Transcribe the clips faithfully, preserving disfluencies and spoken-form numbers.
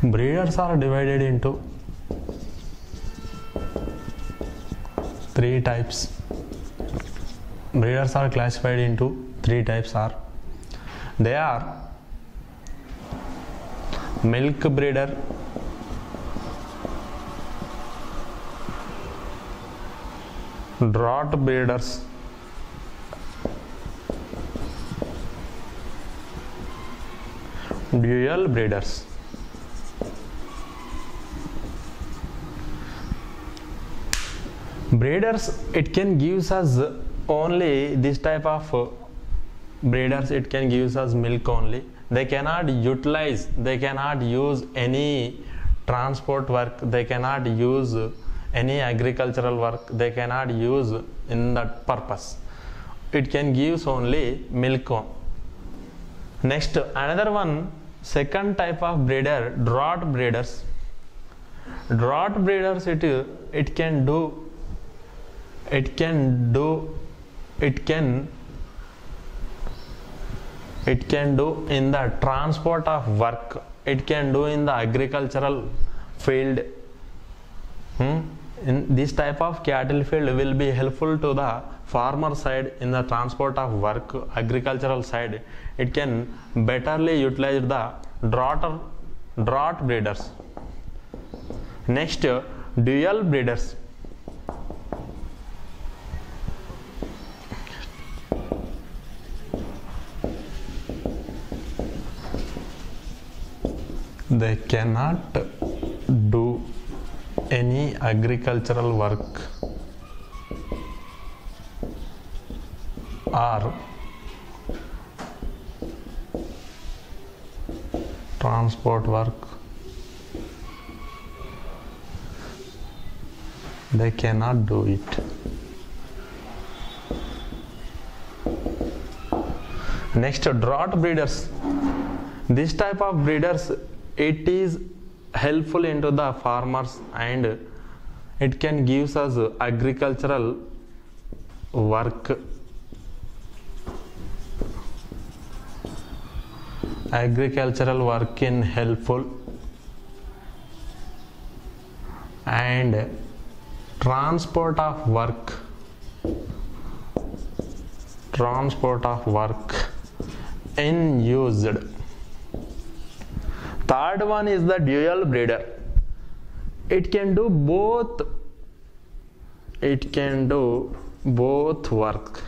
Breeders are divided into three types. Breeders are classified into three types. Are they are milk breeder, draught breeders, dual breeders. Breeders, it can give us only this type of breeders, it can give us milk only. They cannot utilize, they cannot use any transport work, they cannot use any agricultural work, they cannot use in that purpose. It can give only milk on. Next, another one, second type of breeder, draught breeders. Draught breeders, it it can do it can do it can it can do in the transport of work, it can do in the agricultural field. hmm? In this type of cattle field will be helpful to the farmer side in the transport of work, agricultural side. It can betterly utilize the draught draught breeders. Next, dual breeders. They cannot do any agricultural work or transport work. They cannot do it. Next, draught breeders. This type of breeders, it is helpful into the farmers and it can give us agricultural work, agricultural work in helpful and transport of work, transport of work in used. Third one is the dual breeder. It can do both. It can do both work.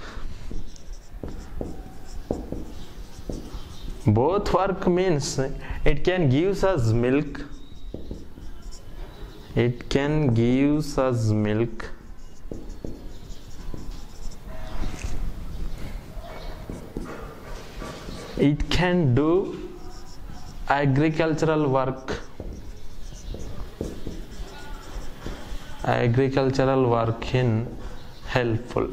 Both work means it can give us milk. It can give us milk. It can do agricultural work, agricultural work in helpful.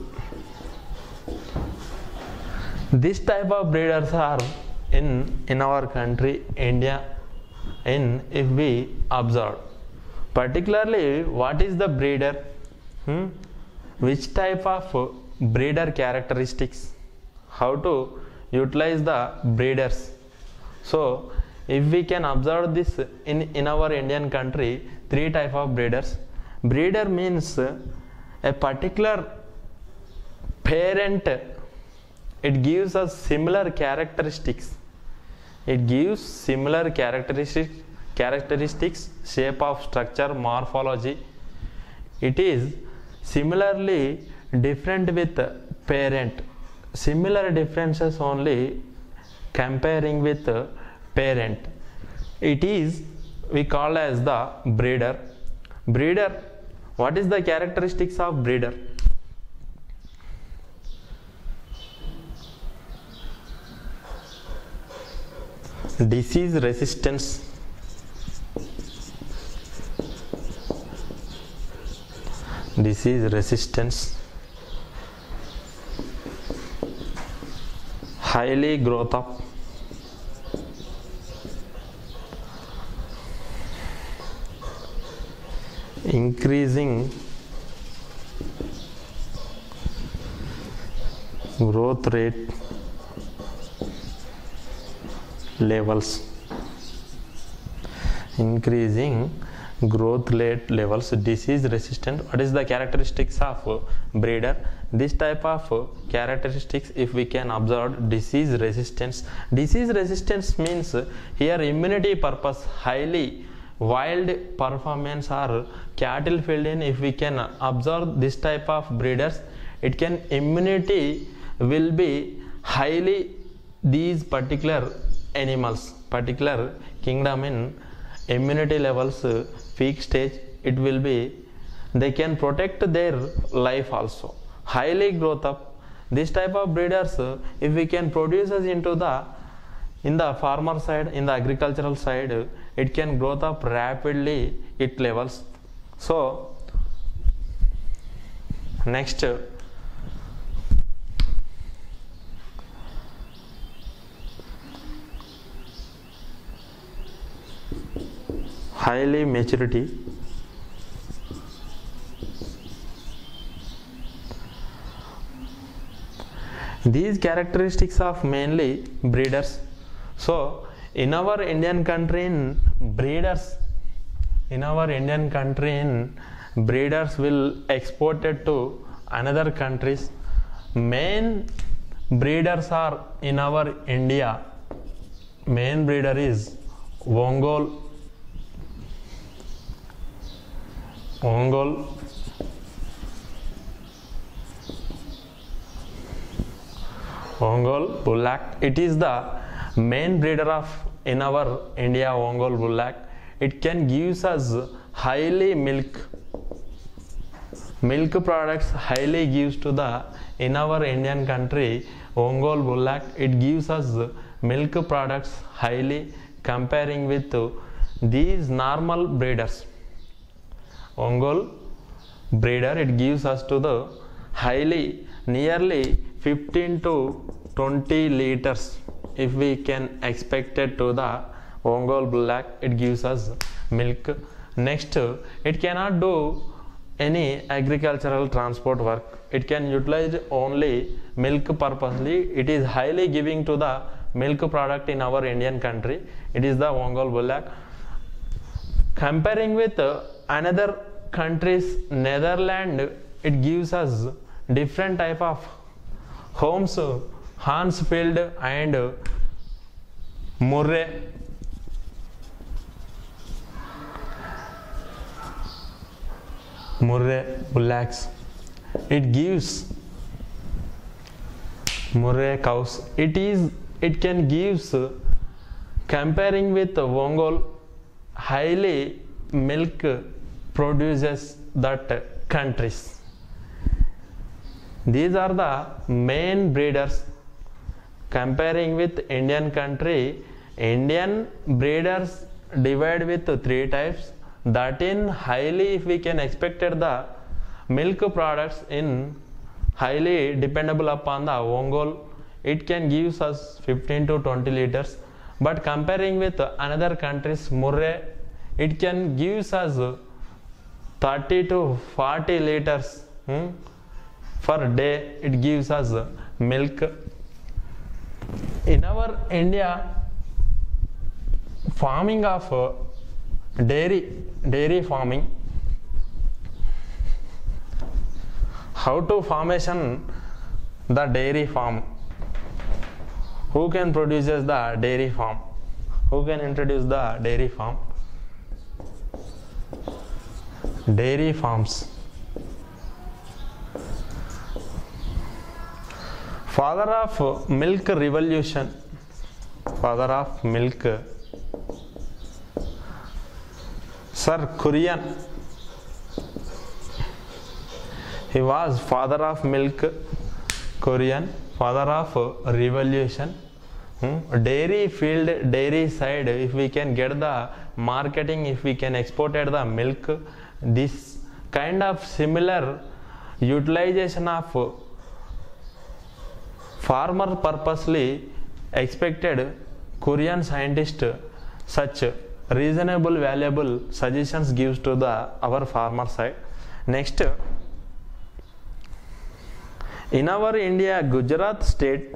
This type of breeders are in in our country India. In if we observe, particularly what is the breeder, hmm? which type of breeder characteristics, how to utilize the breeders. So if we can observe this in, in our Indian country, three type of breeders. Breeder means a particular parent, it gives us similar characteristics. It gives similar characteristics, characteristics, shape of structure, morphology. It is similarly different with parent. Similar differences only comparing with parent. It is we call as the breeder. Breeder, what is the characteristics of breeder? Disease resistance, disease resistance, highly growth up, increasing growth rate levels, increasing growth rate levels, disease resistant. What is the characteristics of breeder? This type of characteristics, if we can observe, disease resistance. Disease resistance means here immunity purpose, highly wild performance or cattle field in. If we can observe this type of breeders, it can immunity will be highly these particular animals, particular kingdom in immunity levels peak stage, it will be, they can protect their life also, highly growth up. This type of breeders, if we can produce us into the in the farmer side, in the agricultural side, it can grow up rapidly it levels. So next, highly maturity. These characteristics of mainly breeders. So in our Indian country in breeders, in our Indian country in breeders will exported to another countries. Main breeders are in our India. Main breeder is Ongole, Ongole, Ongole Bullock. It is the main breeder of in our India, Ongole Bullock. It can gives us highly milk. Milk products highly gives to the in our Indian country, Ongole Bullock. It gives us milk products highly comparing with these normal breeders. Ongole breeder, it gives us to the highly nearly fifteen to twenty liters. If we can expect it to the Ongole Bullock, it gives us milk. Next, it cannot do any agricultural transport work. It can utilize only milk purposely. It is highly giving to the milk product in our Indian country. It is the Ongole Bullock. Comparing with another countries, Netherlands, it gives us different type of homes, Hansfield and Murray. Murray Bullocks. It gives Murray cows. It is it can gives comparing with Ongole highly milk produces that countries. These are the main breeders. Comparing with Indian country, Indian breeders divide with three types. That in highly, if we can expected the milk products in highly dependable upon the Ongole, it can give us fifteen to twenty liters. But comparing with another countries, Murray, it can give us thirty to forty liters hmm? per day. It gives us milk. In our India, farming of dairy, dairy farming, how to formation the dairy farm? Who can produce the dairy farm? Who can introduce the dairy farm? Dairy farms. Father of milk revolution. Father of milk. Sir Kurian. He was father of milk. Kurian, father of revolution. Hmm? Dairy field, dairy side, if we can get the marketing, if we can export the milk, this kind of similar utilization of farmer purposely expected Korean scientist such reasonable valuable suggestions gives to the our farmer side. Next, in our India, Gujarat state,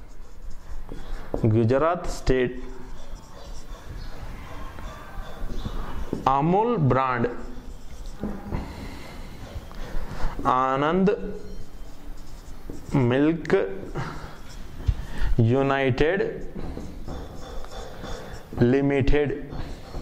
Gujarat state, Amul brand, Anand Milk United Limited.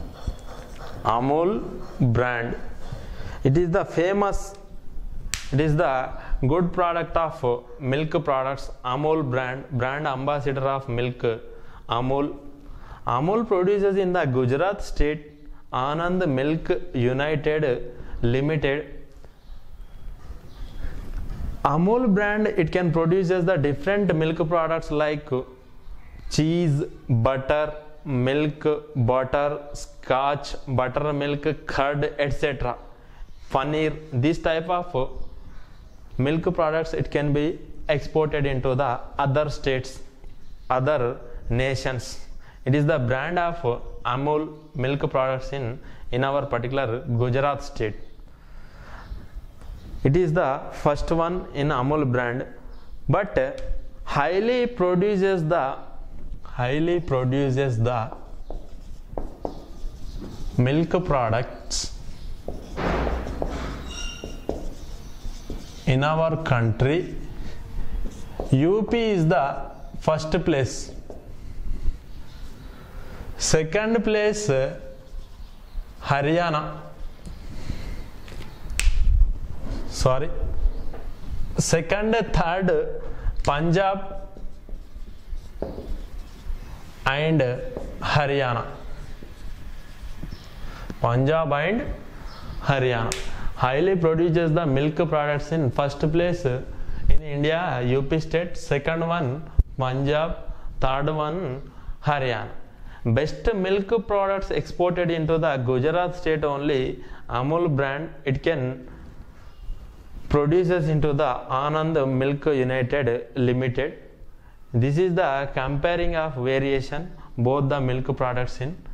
Amul brand, it is the famous, it is the good product of milk products. Amul brand, brand ambassador of milk, Amul. Amul produces in the Gujarat state Anand Milk United Limited. Amul brand, it can produce the different milk products like cheese, butter, milk, butter, scotch, buttermilk, curd, et cetera. Paneer, this type of milk products, it can be exported into the other states, other nations. It is the brand of Amul milk products in, in our particular Gujarat state. It is the first one in Amul brand, but highly produces the highly produces the milk products in our country. U P is the first place. Second place, Haryana. Sorry. Second, third, Punjab and Haryana. Punjab and Haryana highly produces the milk products in first place in India, U P state. Second one, Punjab. Third one, Haryana. Best milk products exported into the Gujarat state only, Amul brand, it can produces into the Anand Milk United Limited. This is the comparing of variation both the milk products in